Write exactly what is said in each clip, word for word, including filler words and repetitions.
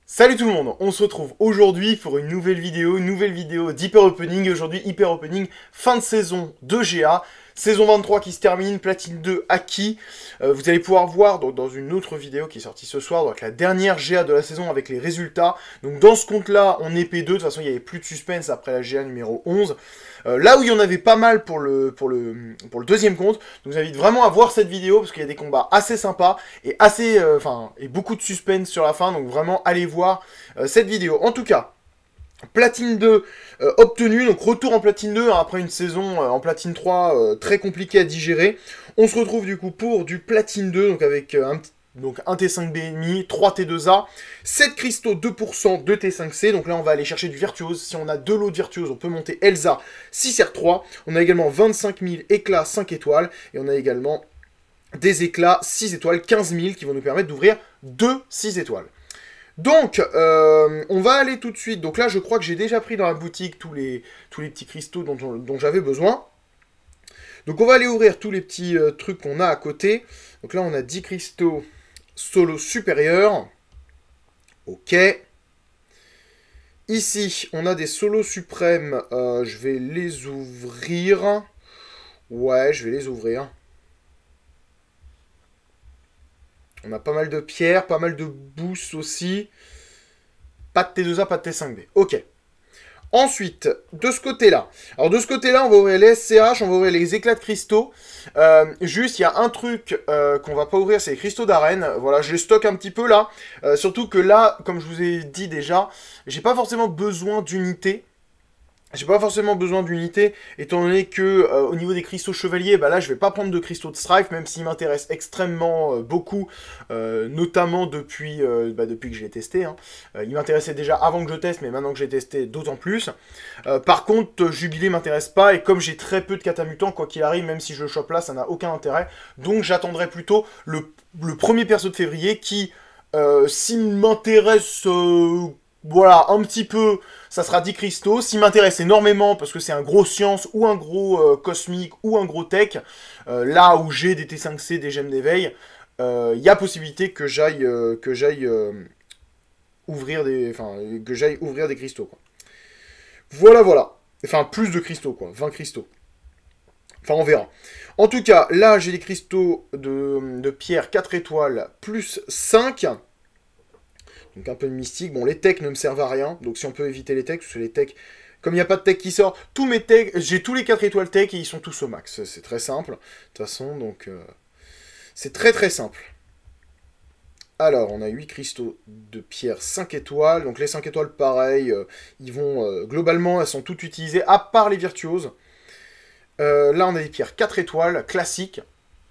Salut tout le monde, on se retrouve aujourd'hui pour une nouvelle vidéo, une nouvelle vidéo d'Hyper Opening. Aujourd'hui, Hyper Opening, fin de saison de G A. Saison vingt-trois qui se termine, Platine deux acquis. Euh, vous allez pouvoir voir donc, dans une autre vidéo qui est sortie ce soir, donc la dernière G A de la saison avec les résultats. Donc dans ce compte-là, on est P deux, de toute façon il n'y avait plus de suspense après la G A numéro onze. Euh, là où il y en avait pas mal pour le, pour le, pour le deuxième compte, donc je vous invite vraiment à voir cette vidéo parce qu'il y a des combats assez sympas et assez, euh, enfin, et beaucoup de suspense sur la fin, donc vraiment allez voir euh, cette vidéo. En tout cas, Platine deux euh, obtenu, donc retour en Platine deux hein, après une saison euh, en Platine trois euh, très compliquée à digérer. On se retrouve du coup pour du Platine deux, donc avec euh, un petit donc un T cinq B et demi, trois T deux A, sept cristaux, deux pour cent de T cinq C, donc là on va aller chercher du Virtuose. Si on a deux lots de Virtuose, on peut monter Elsa six R trois, on a également vingt-cinq mille éclats cinq étoiles, et on a également des éclats six étoiles, quinze mille, qui vont nous permettre d'ouvrir deux six étoiles. Donc, euh, on va aller tout de suite, donc là je crois que j'ai déjà pris dans la boutique tous les, tous les petits cristaux dont, dont j'avais besoin. Donc on va aller ouvrir tous les petits euh, trucs qu'on a à côté. Donc là on a dix cristaux solo supérieur. Ok. Ici, on a des solos suprêmes. Euh, je vais les ouvrir. Ouais, je vais les ouvrir. On a pas mal de pierres, pas mal de boosts aussi. Pas de T deux A, pas de T cinq B. Ok. Ensuite, de ce côté-là. Alors de ce côté-là, on va ouvrir les S C H, on va ouvrir les éclats de cristaux. Euh, juste, il y a un truc euh, qu'on va pas ouvrir, c'est les cristaux d'arène. Voilà, je les stocke un petit peu là. Euh, surtout que là, comme je vous ai dit déjà, j'ai pas forcément besoin d'unités. J'ai pas forcément besoin d'unités, étant donné que euh, au niveau des cristaux chevaliers, bah là je vais pas prendre de cristaux de Strife, même s'ils m'intéressent extrêmement euh, beaucoup, euh, notamment depuis, euh, bah, depuis que je l'ai testé. Hein. Euh, il m'intéressait déjà avant que je teste, mais maintenant que j'ai testé, d'autant plus. Euh, par contre, euh, Jubilé m'intéresse pas, et comme j'ai très peu de catamutants, quoi qu'il arrive, même si je le chope là, ça n'a aucun intérêt. Donc j'attendrai plutôt le, le premier perso de février qui, euh, s'il m'intéresse... Euh, Voilà, un petit peu, ça sera dix cristaux. S'il m'intéresse énormément, parce que c'est un gros science, ou un gros euh, cosmique, ou un gros tech, euh, là où j'ai des T cinq C, des gemmes d'éveil, il euh, y a possibilité que j'aille euh, que j'aille euh, ouvrir des. Enfin, que j'aille ouvrir des cristaux, quoi. Voilà, voilà. Enfin, plus de cristaux, quoi. vingt cristaux. Enfin, on verra. En tout cas, là, j'ai des cristaux de, de pierre quatre étoiles, plus cinq. Donc un peu de mystique. Bon, les techs ne me servent à rien. Donc si on peut éviter les techs, parce que les techs... Comme il n'y a pas de tech qui sort, tous mes techs... J'ai tous les quatre étoiles tech et ils sont tous au max. C'est très simple. De toute façon, donc... Euh, c'est très très simple. Alors, on a huit cristaux de pierre cinq étoiles. Donc les cinq étoiles, pareil. Euh, ils vont... Euh, globalement, elles sont toutes utilisées, à part les virtuoses. Euh, là, on a des pierres quatre étoiles, classiques.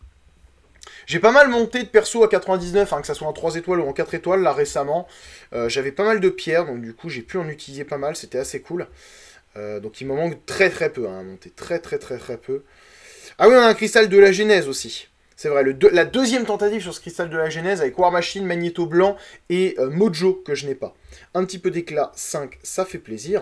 J'ai pas mal monté de perso à quatre-vingt-dix-neuf, hein, que ça soit en trois étoiles ou en quatre étoiles, là, récemment. Euh, J'avais pas mal de pierres, donc du coup, j'ai pu en utiliser pas mal, c'était assez cool. Euh, donc il m'en manque très très peu, hein, à monter, très très très très peu. Ah oui, on a un cristal de la Genèse aussi. C'est vrai, le de la deuxième tentative sur ce cristal de la Genèse, avec War Machine, Magnéto Blanc et euh, Mojo, que je n'ai pas. Un petit peu d'éclat, cinq, ça fait plaisir.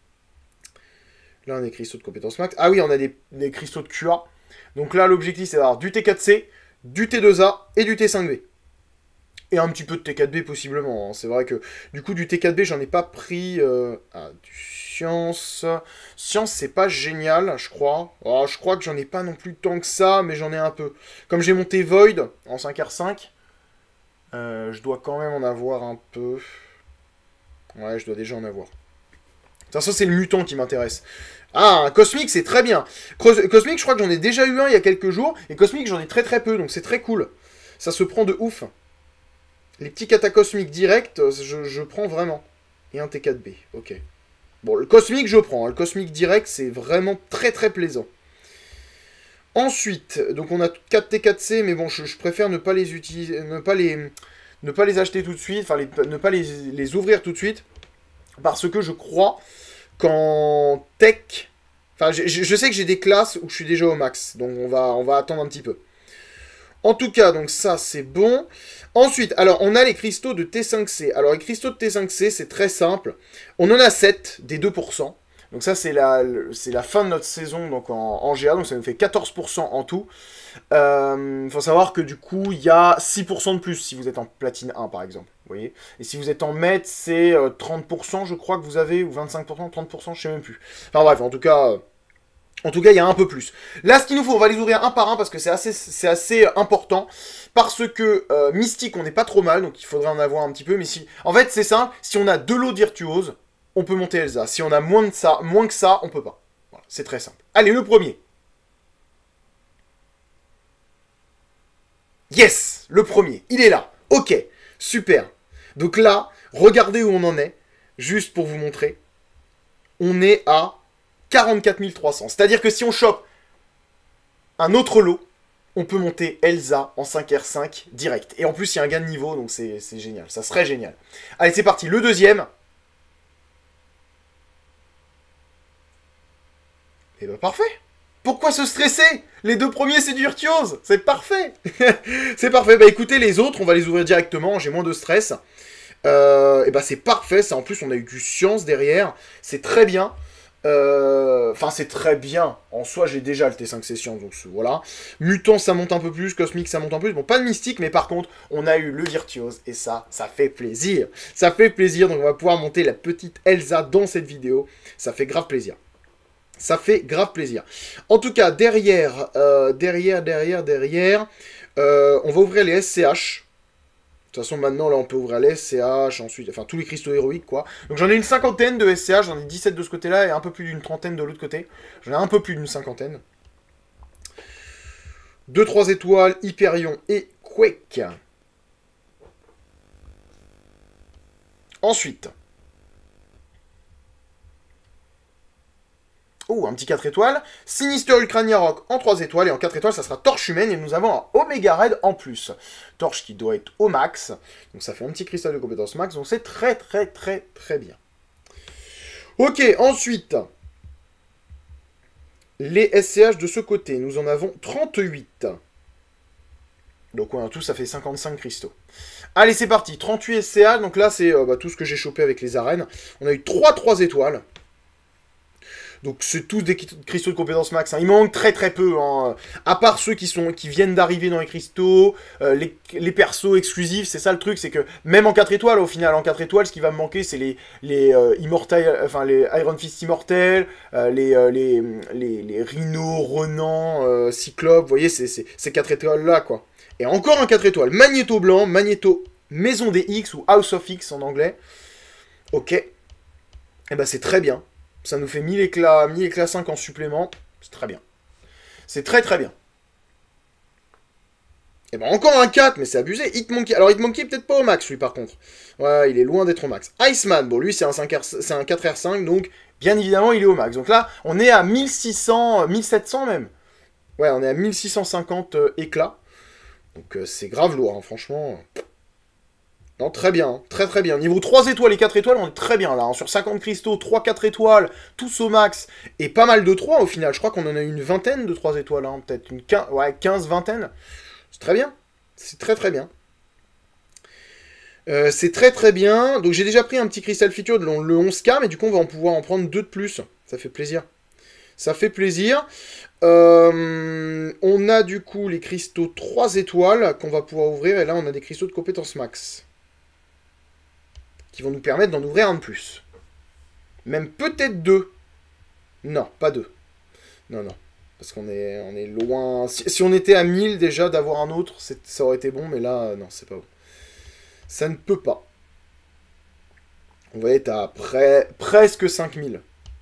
Là, on a des cristaux de compétence max. Ah oui, on a des, des cristaux de Q A. Donc là, l'objectif, c'est d'avoir du T quatre C, du T deux A et du T cinq B. Et un petit peu de T quatre B possiblement. Hein. C'est vrai que du coup du T quatre B j'en ai pas pris. Euh... Ah, du science. Science c'est pas génial, je crois. Oh, je crois que j'en ai pas non plus tant que ça, mais j'en ai un peu. Comme j'ai monté Void en cinq R cinq, euh, je dois quand même en avoir un peu. Ouais, je dois déjà en avoir. De toute façon, c'est le mutant qui m'intéresse. Ah, un Cosmic, c'est très bien. Cosmic, je crois que j'en ai déjà eu un il y a quelques jours. Et Cosmic, j'en ai très très peu, donc c'est très cool. Ça se prend de ouf. Les petits catacosmiques directs, je, je prends vraiment. Et un T quatre B, ok. Bon, le Cosmic, je prends. Le Cosmic direct, c'est vraiment très très plaisant. Ensuite, donc on a quatre T quatre C, mais bon, je, je préfère ne pas les utiliser, ne pas les, ne pas les acheter tout de suite, enfin, les, ne pas les, les ouvrir tout de suite. Parce que je crois qu'en tech... Enfin, je, je sais que j'ai des classes où je suis déjà au max. Donc, on va, on va attendre un petit peu. En tout cas, donc ça, c'est bon. Ensuite, alors, on a les cristaux de T cinq C. Alors, les cristaux de T cinq C, c'est très simple. On en a sept, des deux pour cent. Donc ça, c'est la, c'est la fin de notre saison donc en, en G A, donc ça nous fait quatorze pour cent en tout. Il euh, faut savoir que du coup, il y a six pour cent de plus si vous êtes en platine un, par exemple. Vous voyez. Et si vous êtes en maître, c'est euh, trente pour cent, je crois que vous avez, ou vingt-cinq pour cent, trente pour cent, je sais même plus. Enfin bref, en tout cas... Euh, En tout cas, il y a un peu plus. Là, ce qu'il nous faut, on va les ouvrir un par un parce que c'est assez, c'est assez important. Parce que euh, Mystique, on n'est pas trop mal, donc il faudrait en avoir un petit peu. Mais si, en fait, c'est simple. Si on a deux lots de virtuoses, on peut monter Elsa. Si on a moins de ça, moins que ça, on peut pas. Voilà, c'est très simple. Allez, le premier. Yes, le premier. Il est là. Ok, super. Donc là, regardez où on en est. Juste pour vous montrer. On est à quarante-quatre mille trois cents. C'est-à-dire que si on chope un autre lot, on peut monter Elsa en cinq R cinq direct. Et en plus, il y a un gain de niveau, donc c'est génial. Ça serait génial. Allez, c'est parti. Le deuxième. Et bah parfait. Pourquoi se stresser? Les deux premiers, c'est du virtuose. C'est parfait. C'est parfait. Bah écoutez, les autres, on va les ouvrir directement. J'ai moins de stress. Euh, et bah c'est parfait. Ça, en plus, on a eu du science derrière. C'est très bien. Enfin, euh, c'est très bien. En soi, j'ai déjà le T cinq Session, donc voilà. Mutant, ça monte un peu plus. Cosmique, ça monte un peu plus. Bon, pas de mystique, mais par contre, on a eu le virtuose. Et ça, ça fait plaisir. Ça fait plaisir. Donc, on va pouvoir monter la petite Elsa dans cette vidéo. Ça fait grave plaisir. Ça fait grave plaisir. En tout cas, derrière, euh, derrière, derrière, derrière, euh, on va ouvrir les S C H. De toute façon, maintenant, là, on peut ouvrir les S C H, ensuite, enfin, tous les cristaux héroïques, quoi. Donc, j'en ai une cinquantaine de S C H, j'en ai dix-sept de ce côté-là, et un peu plus d'une trentaine de l'autre côté. J'en ai un peu plus d'une cinquantaine. deux trois étoiles, Hyperion et Quake. Ensuite. Oh, un petit quatre étoiles. Sinister Ulcrania Rock en trois étoiles. Et en quatre étoiles, ça sera Torche Humaine. Et nous avons un Omega Red en plus. Torche qui doit être au max. Donc ça fait un petit cristal de compétence max. Donc c'est très très très très bien. Ok, ensuite. Les S C H de ce côté. Nous en avons trente-huit. Donc ouais, en tout, ça fait cinquante-cinq cristaux. Allez, c'est parti. trente-huit S C H. Donc là, c'est euh, bah, tout ce que j'ai chopé avec les arènes. On a eu trois trois étoiles. Donc c'est tous des cristaux de compétence max. Hein. Il manque très très peu. Hein. À part ceux qui, sont, qui viennent d'arriver dans les cristaux, euh, les, les persos exclusifs, c'est ça le truc, c'est que même en quatre étoiles, au final, en quatre étoiles, ce qui va me manquer, c'est les, les, euh, immortels, enfin, les Iron Fist immortels, euh, les, euh, les, les, les Rhino, Renan, euh, Cyclope, vous voyez, c'est ces quatre étoiles-là, quoi. Et encore un quatre étoiles. Magnéto blanc, Magnéto Maison des X, ou House of X en anglais. Ok. Et eh ben c'est très bien. Ça nous fait mille éclats, mille éclats cinq en supplément. C'est très bien. C'est très très bien. Et ben encore un quatre, mais c'est abusé. Hitmonkey. Alors Hitmonkey peut-être pas au max lui par contre. Ouais, il est loin d'être au max. Iceman, bon lui c'est un, un quatre R cinq, donc bien évidemment il est au max. Donc là, on est à mille six cents, mille sept cents même. Ouais, on est à mille six cent cinquante euh, éclats. Donc euh, c'est grave lourd, hein, franchement. Non, très bien, hein. Très très bien. Niveau trois étoiles et quatre étoiles, on est très bien là. Hein. Sur cinquante cristaux, trois quatre étoiles, tous au max. Et pas mal de trois au final. Je crois qu'on en a une vingtaine de trois étoiles. Hein. Peut-être une quinze, ouais, quinze, vingtaine. C'est très bien. C'est très très bien. Euh, c'est très très bien. Donc j'ai déjà pris un petit cristal feature de le onze K, mais du coup on va en pouvoir en prendre deux de plus. Ça fait plaisir. Ça fait plaisir. Euh, on a du coup les cristaux trois étoiles qu'on va pouvoir ouvrir. Et là on a des cristaux de compétence max. Qui vont nous permettre d'en ouvrir un de plus. Même peut-être deux. Non, pas deux. Non, non. Parce qu'on est, on est loin... Si, si on était à mille déjà, d'avoir un autre, ça aurait été bon, mais là, non, c'est pas bon. Ça ne peut pas. On va être à près, presque cinq mille.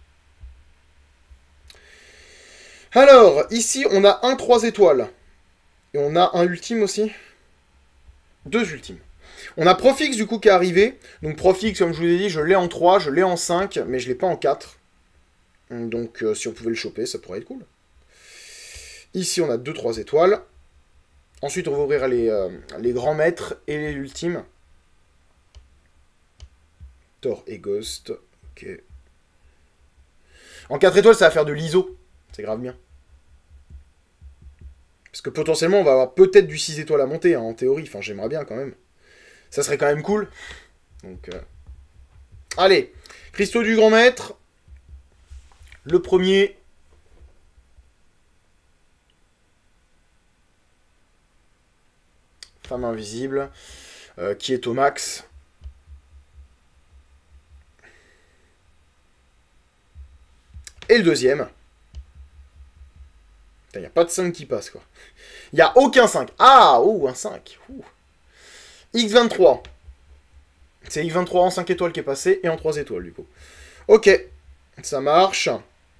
Alors, ici, on a un trois étoiles. Et on a un ultime aussi. Deux ultimes. On a Profix du coup qui est arrivé. Donc Profix, comme je vous ai dit, je l'ai en trois, je l'ai en cinq, mais je l'ai pas en quatre. Donc euh, si on pouvait le choper, ça pourrait être cool. Ici, on a deux trois étoiles. Ensuite, on va ouvrir les, euh, les grands maîtres et les ultimes. Thor et Ghost. Ok. En quatre étoiles, ça va faire de l'I S O. C'est grave bien. Parce que potentiellement, on va avoir peut-être du six étoiles à monter, hein, en théorie. Enfin, j'aimerais bien quand même. Ça serait quand même cool. Donc, euh... allez. Cristaux du grand maître. Le premier... Femme invisible, euh, qui est au max. Et le deuxième. Il n'y a pas de cinq qui passe, quoi. Il n'y a aucun cinq. Ah, oh, un cinq. Ouh. X vingt-trois. C'est X vingt-trois en cinq étoiles qui est passé, et en trois étoiles, du coup. Ok. Ça marche.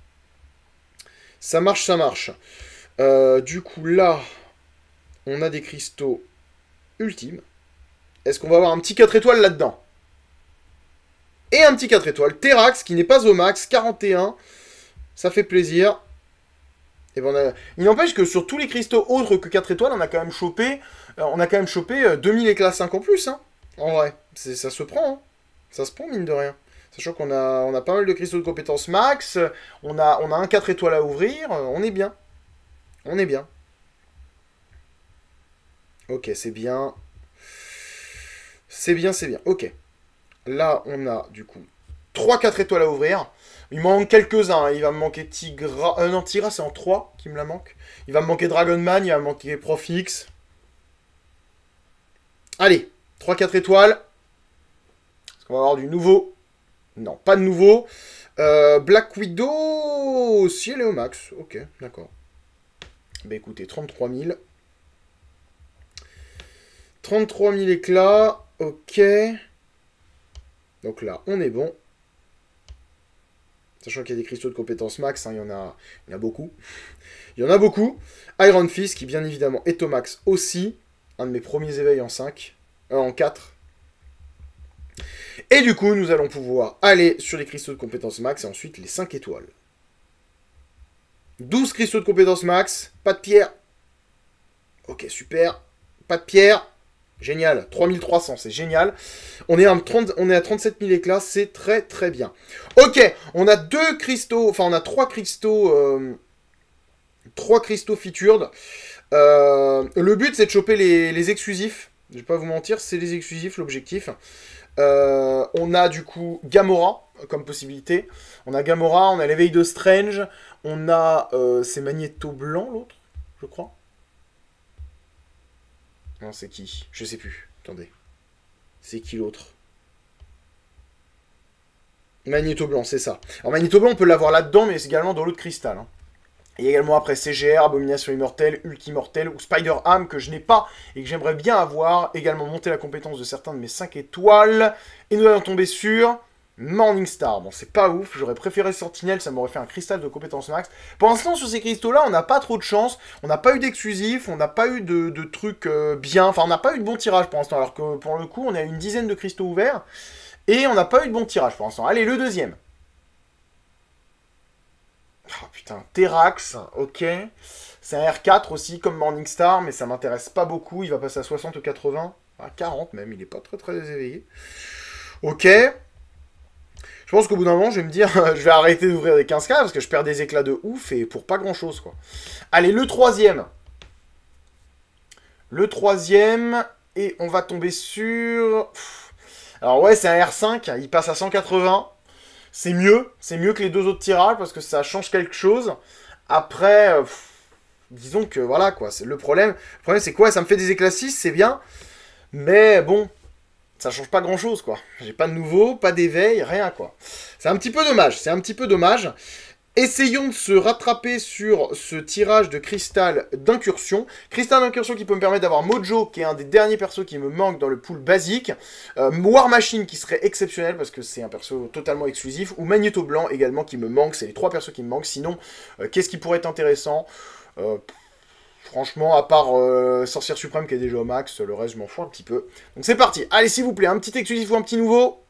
Ça marche, ça marche. Euh, du coup, là, on a des cristaux ultimes. Est-ce qu'on va avoir un petit quatre étoiles là-dedans? Et un petit quatre étoiles. Terax, qui n'est pas au max, quarante et un. Ça fait plaisir. Et ben on a... Il n'empêche que sur tous les cristaux autres que quatre étoiles, on a quand même chopé, euh, on a quand même chopé euh, deux mille éclats cinq en plus, hein. En vrai, ça se prend, hein. Ça se prend, mine de rien. Sachant qu'on a, on a pas mal de cristaux de compétences max, on a, on a un quatre étoiles à ouvrir, euh, on est bien. On est bien. Ok, c'est bien. C'est bien, c'est bien. Ok. Là, on a, du coup, trois quatre étoiles à ouvrir. Il m'en manque quelques-uns. Hein. Il va me manquer Tigra... Euh, non, Tigra, c'est en trois qui me la manque. Il va me manquer Dragonman, il va me manquer Profix. Allez, trois quatre étoiles. Est-ce qu'on va avoir du nouveau? Non, pas de nouveau. Euh, Black Widow, si elle est au max. Ok, d'accord. Bah écoutez, trente-trois mille. trente-trois mille éclats. Ok. Donc là, on est bon. Sachant qu'il y a des cristaux de compétences max, hein, il, y en a, il y en a beaucoup. Il y en a beaucoup. Iron Fist, qui bien évidemment est au max aussi. Un de mes premiers éveils en cinq. Euh, en quatre. Et du coup, nous allons pouvoir aller sur les cristaux de compétences max et ensuite les cinq étoiles. douze cristaux de compétences max. Pas de pierre. Ok, super. Pas de pierre. Génial. trois mille trois cents, c'est génial. On est, à trente, on est à trente-sept mille éclats, c'est très très bien. Ok, on a deux cristaux, enfin on a trois cristaux, euh, trois cristaux featured. Euh, le but c'est de choper les, les exclusifs. Je vais pas vous mentir, c'est les exclusifs l'objectif. Euh, on a du coup Gamora comme possibilité. On a Gamora, on a l'éveil de Strange. On a, euh, c'est Magnéto Blanc l'autre, je crois. Non, c'est qui? Je sais plus. Attendez. C'est qui l'autre? Magnéto Blanc, c'est ça. Alors Magnéto Blanc, on peut l'avoir là-dedans, mais c'est également dans l'autre cristal. Hein. Et également après C G R, Abomination Immortelle, Hulk Immortel ou Spider-Ham que je n'ai pas et que j'aimerais bien avoir. Également monter la compétence de certains de mes cinq étoiles. Et nous allons tomber sur Morningstar. Bon, c'est pas ouf. J'aurais préféré Sentinelle, ça m'aurait fait un cristal de compétence max. Pour l'instant, sur ces cristaux-là, on n'a pas trop de chance. On n'a pas eu d'exclusif, on n'a pas eu de, de trucs euh, bien. Enfin, on n'a pas eu de bon tirage pour l'instant. Alors que pour le coup, on a une dizaine de cristaux ouverts. Et on n'a pas eu de bon tirage pour l'instant. Allez, le deuxième. Oh putain, Terax, ok. C'est un R quatre aussi, comme Morningstar, mais ça m'intéresse pas beaucoup. Il va passer à soixante ou quatre-vingts. À quarante même, il est pas très très éveillé. Ok. Je pense qu'au bout d'un moment, je vais me dire, je vais arrêter d'ouvrir des quinze K parce que je perds des éclats de ouf et pour pas grand chose, quoi. Allez, le troisième. Le troisième, et on va tomber sur... Alors ouais, c'est un R cinq, il passe à cent quatre-vingts. C'est mieux, c'est mieux que les deux autres tirages parce que ça change quelque chose. Après, euh, pff, disons que voilà quoi, c'est le problème. Le problème c'est quoi? Ça me fait des éclats six, c'est bien. Mais bon, ça change pas grand chose quoi. J'ai pas de nouveau, pas d'éveil, rien quoi. C'est un petit peu dommage, c'est un petit peu dommage. Essayons de se rattraper sur ce tirage de cristal d'incursion. Cristal d'incursion qui peut me permettre d'avoir Mojo, qui est un des derniers persos qui me manque dans le pool basique. Euh, War Machine qui serait exceptionnel parce que c'est un perso totalement exclusif. Ou Magnéto Blanc également qui me manque. C'est les trois persos qui me manquent. Sinon, euh, qu'est-ce qui pourrait être intéressant euh, Franchement, à part euh, Sorcière Suprême qui est déjà au max, le reste je m'en fous un petit peu. Donc c'est parti. Allez, s'il vous plaît, un petit exclusif ou un petit nouveau.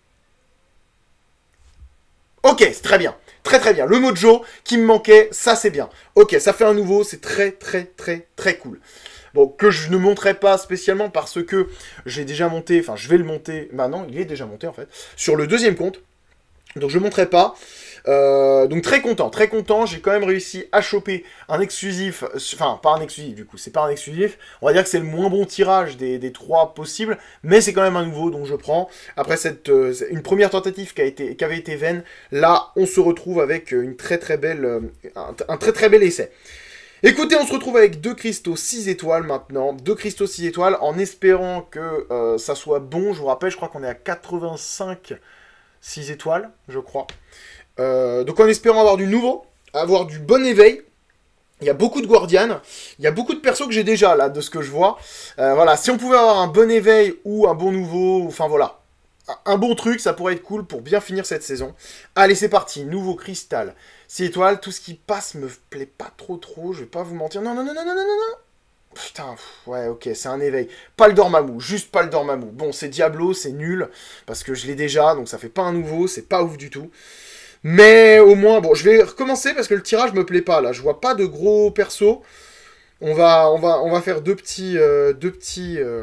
Ok, c'est très bien. Très très bien. Le Mojo qui me manquait, ça c'est bien. Ok, ça fait un nouveau, c'est très très très très cool. Bon, que je ne monterai pas spécialement parce que j'ai déjà monté, enfin je vais le monter, bah non, il est déjà monté en fait, sur le deuxième compte. Donc je ne montrerai pas. Euh, donc très content, très content, j'ai quand même réussi à choper un exclusif, enfin pas un exclusif du coup, c'est pas un exclusif, on va dire que c'est le moins bon tirage des, des trois possibles, mais c'est quand même un nouveau, donc je prends. Après cette euh, une première tentative qui, a été, qui avait été vaine, là on se retrouve avec une très très belle, euh, un, un très très bel essai. Écoutez, on se retrouve avec deux cristaux six étoiles maintenant, deux cristaux six étoiles, en espérant que euh, ça soit bon. Je vous rappelle, je crois qu'on est à quatre-vingt-cinq six étoiles, je crois. Euh, donc en espérant avoir du nouveau, avoir du bon éveil. Il y a beaucoup de Guardian, il y a beaucoup de persos que j'ai déjà là, de ce que je vois. Euh, voilà, si on pouvait avoir un bon éveil ou un bon nouveau, enfin voilà, un bon truc, ça pourrait être cool pour bien finir cette saison. Allez, c'est parti, nouveau cristal, six étoiles, tout ce qui passe me plaît pas trop trop, je vais pas vous mentir. Non, non, non, non, non, non, non, non. Putain, pff, ouais, ok, c'est un éveil. Pas le Dormammu, juste pas le Dormammu. Bon, c'est Diablo, c'est nul, parce que je l'ai déjà, donc ça fait pas un nouveau, c'est pas ouf du tout. Mais au moins, bon, je vais recommencer parce que le tirage me plaît pas là. Je vois pas de gros persos. On va, on va, on va faire deux petits, euh, deux petits euh,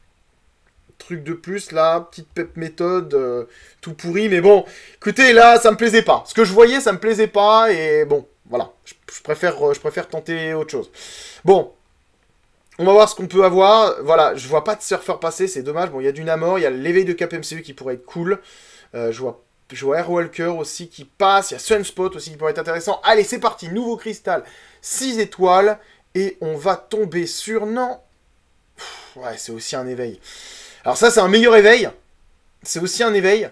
trucs de plus là, petite pep méthode, euh, tout pourri. Mais bon, écoutez, là, ça me plaisait pas. Ce que je voyais, ça me plaisait pas et bon, voilà. Je, je préfère, je préfère tenter autre chose. Bon. On va voir ce qu'on peut avoir. Voilà, je vois pas de surfeur passer, c'est dommage. Bon, il y a du Namor, il y a l'éveil de Cap M C U qui pourrait être cool. Euh, je vois Je vois Airwalker aussi qui passe. Il y a Sunspot aussi qui pourrait être intéressant. Allez, c'est parti. Nouveau cristal. six étoiles. Et on va tomber sur... Non. Pff, ouais, c'est aussi un éveil. Alors ça, c'est un meilleur éveil. C'est aussi un éveil.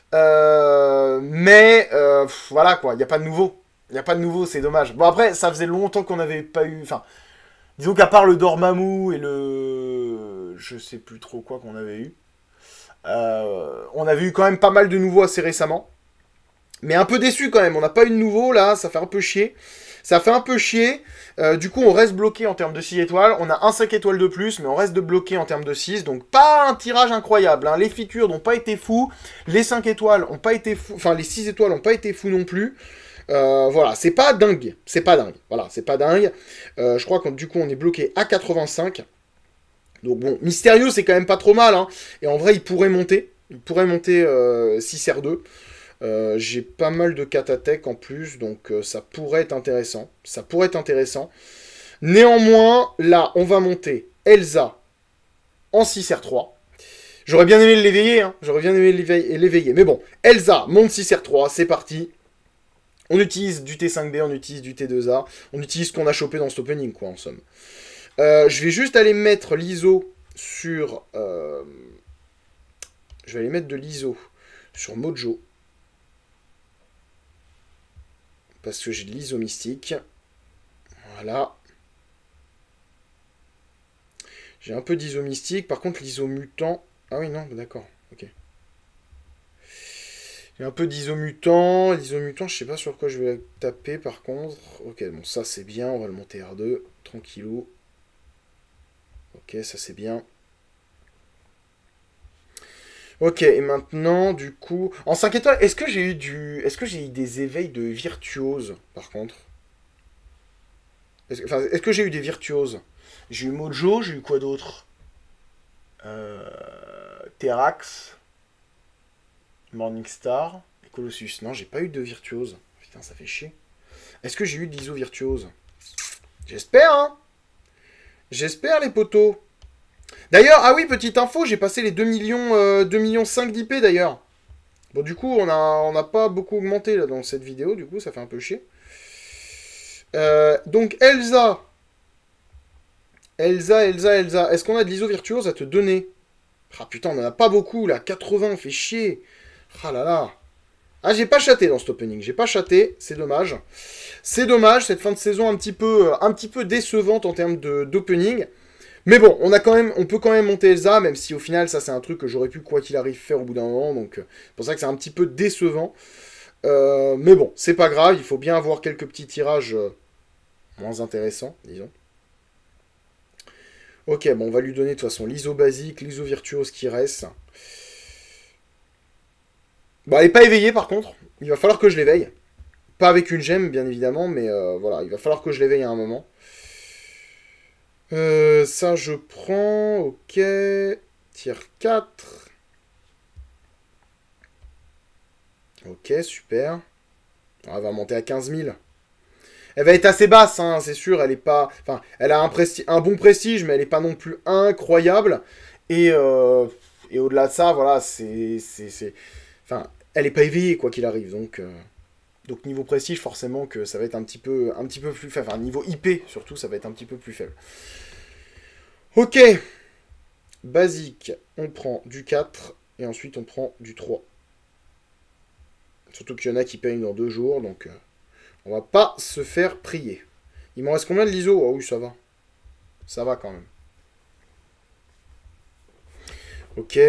Euh, mais, euh, pff, voilà quoi. Il n'y a pas de nouveau. Il n'y a pas de nouveau, c'est dommage. Bon, après, ça faisait longtemps qu'on n'avait pas eu... Enfin, disons qu'à part le Dormammu et le... Je sais plus trop quoi qu'on avait eu. Euh, on avait eu quand même pas mal de nouveaux assez récemment. Mais un peu déçu quand même, on n'a pas eu de nouveau là, ça fait un peu chier. Ça fait un peu chier, euh, du coup on reste bloqué en termes de six étoiles, on a un cinq étoiles de plus, mais on reste de bloqué en termes de six, donc pas un tirage incroyable, hein. Les features n'ont pas été fous, les cinq étoiles n'ont pas été fous, enfin les six étoiles n'ont pas été fous non plus. Euh, voilà, c'est pas dingue, c'est pas dingue, voilà, c'est pas dingue. Euh, je crois que du coup on est bloqué à quatre-vingt-cinq. Donc bon, Mysterio c'est quand même pas trop mal, hein. Et en vrai il pourrait monter, il pourrait monter euh, six R deux. Euh, j'ai pas mal de Katatech en plus, donc euh, ça pourrait être intéressant. Ça pourrait être intéressant. Néanmoins, là, on va monter Elsa en six R trois. J'aurais bien aimé l'éveiller, hein. J'aurais bien aimé l'éveiller. Mais bon, Elsa monte six R trois, c'est parti. On utilise du T cinq B, on utilise du T deux A. On utilise ce qu'on a chopé dans cet opening, quoi, en somme. Euh, je vais juste aller mettre l'I S O sur... Euh... Je vais aller mettre de l'I S O sur Mojo. Parce que j'ai de l'I S O mystique. Voilà. J'ai un peu d'I S O mystique. Par contre, l'I S O mutant... Ah oui, non, d'accord. Ok. J'ai un peu d'I S O mutant. L'I S O mutant, je sais pas sur quoi je vais taper, par contre. Ok, bon, ça, c'est bien. On va le monter R deux. Tranquillou. Ok, ça, c'est bien. Ok, et maintenant, du coup... En cinq étoiles, est-ce que j'ai eu du... Est-ce que j'ai eu des éveils de virtuose, par contre? Est-ce enfin, est-ce que j'ai eu des virtuoses? J'ai eu Mojo, j'ai eu quoi d'autre? euh... Terax, Morningstar et Colossus. Non, j'ai pas eu de virtuose. Putain, ça fait chier. Est-ce que j'ai eu de l'I S O virtuose? J'espère, hein. J'espère, les potos. D'ailleurs, ah oui, petite info, j'ai passé les deux millions, euh, deux millions cinq d'I P, d'ailleurs. Bon, du coup, on a, on n'a pas beaucoup augmenté, là, dans cette vidéo. Du coup, ça fait un peu chier. Euh, donc, Elsa. Elsa, Elsa, Elsa. Est-ce qu'on a de l'I S O virtuose à te donner? Ah putain, on en a pas beaucoup là, quatre-vingts, fait chier. Ah là là. Ah, j'ai pas chaté dans cet opening, j'ai pas chaté, c'est dommage. C'est dommage, cette fin de saison un petit peu, un petit peu décevante en termes d'opening. Mais bon, on, a quand même, on peut quand même monter Elsa, même si au final, ça c'est un truc que j'aurais pu, quoi qu'il arrive, faire au bout d'un moment. Donc c'est pour ça que c'est un petit peu décevant. Euh, mais bon, c'est pas grave, il faut bien avoir quelques petits tirages euh, moins intéressants, disons. Ok, bon, on va lui donner de toute façon l'I S O basique, l'I S O virtuose qui reste. Bon, elle n'est pas éveillée par contre. Il va falloir que je l'éveille. Pas avec une gemme, bien évidemment, mais euh, voilà, il va falloir que je l'éveille à un moment. Euh, ça, je prends. Ok. Tier quatre. Ok, super. Elle va monter à quinze mille. Elle va être assez basse, hein, c'est sûr. Elle est pas... Enfin, elle a un, presti... un bon prestige, mais elle n'est pas non plus incroyable. Et, euh... et au-delà de ça, voilà, c'est... c'est... Enfin, elle n'est pas éveillée, quoi qu'il arrive. Donc, euh... donc, niveau prestige, forcément que ça va être un petit peu, un petit peu plus faible. Enfin, niveau I P, surtout, ça va être un petit peu plus faible. Ok. Basique, on prend du quatre. Et ensuite, on prend du trois. Surtout qu'il y en a qui payent dans deux jours, donc... Euh... On va pas se faire prier. Il m'en reste combien de l'I S O? Oh oui, ça va. Ça va quand même. Ok.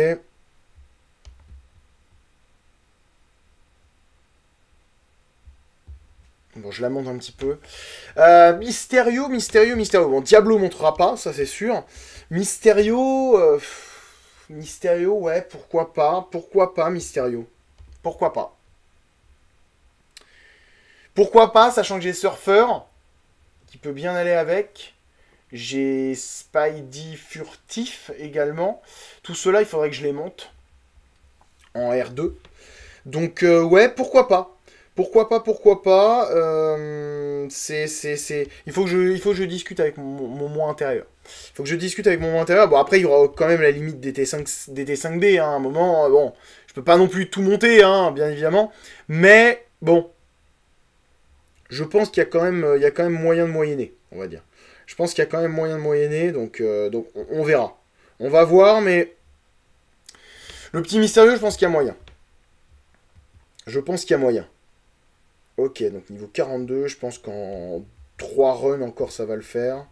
Bon, je la monte un petit peu. Euh, Mysterio, Mysterio, Mysterio. Bon, Diablo montrera pas, ça c'est sûr. Mysterio... Euh, Mysterio, ouais, pourquoi pas. Pourquoi pas, Mysterio. Pourquoi pas. Pourquoi pas, sachant que j'ai Surfeur, qui peut bien aller avec. J'ai Spidey furtif également. Tout cela, il faudrait que je les monte en R deux. Donc, euh, ouais, pourquoi pas. Pourquoi pas, pourquoi pas. Euh, c'est, c'est, c'est... Il, faut que je, il faut que je discute avec mon, mon moi intérieur. Il faut que je discute avec mon moi intérieur. Bon, après, il y aura quand même la limite des T cinq, des T cinq B. Hein, à un moment, bon, je peux pas non plus tout monter, hein, bien évidemment. Mais, bon, je pense qu'il y a quand même, il y a quand même moyen de moyenner, on va dire. Je pense qu'il y a quand même moyen de moyenner, donc, euh, donc on, on verra. On va voir, mais le petit mystérieux, je pense qu'il y a moyen. Je pense qu'il y a moyen. Ok, donc niveau quarante-deux, je pense qu'en trois runs encore, ça va le faire.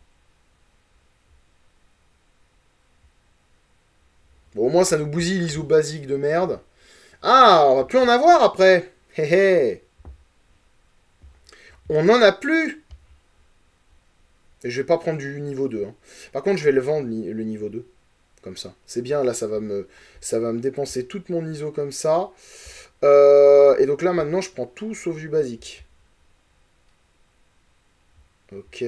Bon, au moins, ça nous bousille l'I S O basique de merde. Ah, on va plus en avoir après. Hé hé. On n'en a plus. Et je vais pas prendre du niveau deux. Hein. Par contre, je vais le vendre, le niveau deux. Comme ça. C'est bien, là, ça va me, ça va me dépenser toute mon I S O comme ça. Euh, et donc là, maintenant, je prends tout sauf du basique. Ok.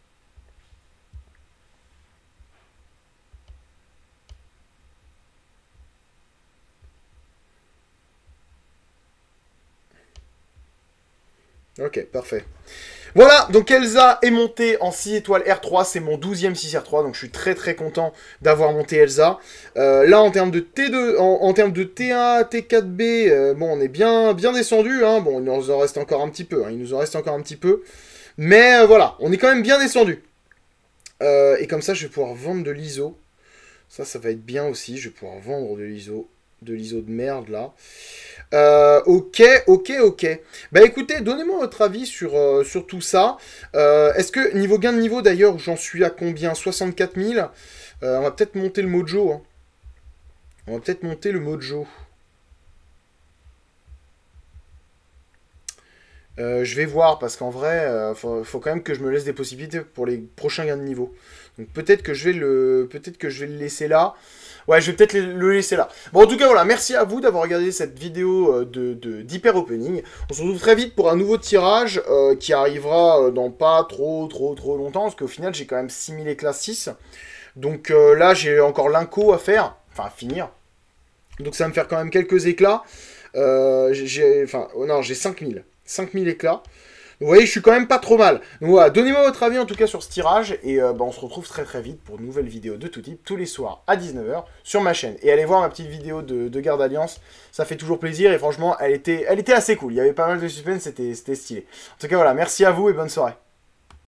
Ok, parfait. Voilà, donc Elsa est montée en six étoiles R trois, c'est mon douzième six R trois, donc je suis très très content d'avoir monté Elsa. Euh, là, en termes de T deux, en, en termes de T un, T quatre B, euh, bon, on est bien, bien descendu, hein. Bon, il nous en reste encore un petit peu, hein. Il nous en reste encore un petit peu. Mais euh, voilà, on est quand même bien descendu. Euh, et comme ça, je vais pouvoir vendre de l'I S O. Ça, ça va être bien aussi, je vais pouvoir vendre de l'I S O, de l'I S O de merde, là. Euh, ok, ok, ok. Bah écoutez, donnez-moi votre avis sur, euh, sur tout ça. Euh, Est-ce que, niveau gain de niveau d'ailleurs, j'en suis à combien? soixante-quatre mille. euh, On va peut-être monter le mojo. Hein. On va peut-être monter le mojo. Euh, je vais voir, parce qu'en vrai, euh, faut, faut quand même que je me laisse des possibilités pour les prochains gains de niveau. Donc peut-être que je vais le, peut-être que je vais le laisser là. Ouais, je vais peut-être le laisser là. Bon, en tout cas, voilà, merci à vous d'avoir regardé cette vidéo de, de, d'Hyper Opening. On se retrouve très vite pour un nouveau tirage euh, qui arrivera dans pas trop, trop, trop longtemps, parce qu'au final, j'ai quand même six mille éclats six. Donc euh, là, j'ai encore l'inco à faire, enfin, à finir. Donc ça va me faire quand même quelques éclats. Euh, j'ai, enfin, oh non, j'ai cinq mille. cinq mille éclats. Vous voyez, je suis quand même pas trop mal. Donc voilà, donnez-moi votre avis en tout cas sur ce tirage. Et euh, bah, on se retrouve très très vite pour de nouvelles vidéos de tout type, tous les soirs à dix-neuf heures sur ma chaîne. Et allez voir ma petite vidéo de, de Garde Alliance, ça fait toujours plaisir. Et franchement, elle était, elle était assez cool. Il y avait pas mal de suspense, c'était stylé. En tout cas voilà, merci à vous et bonne soirée.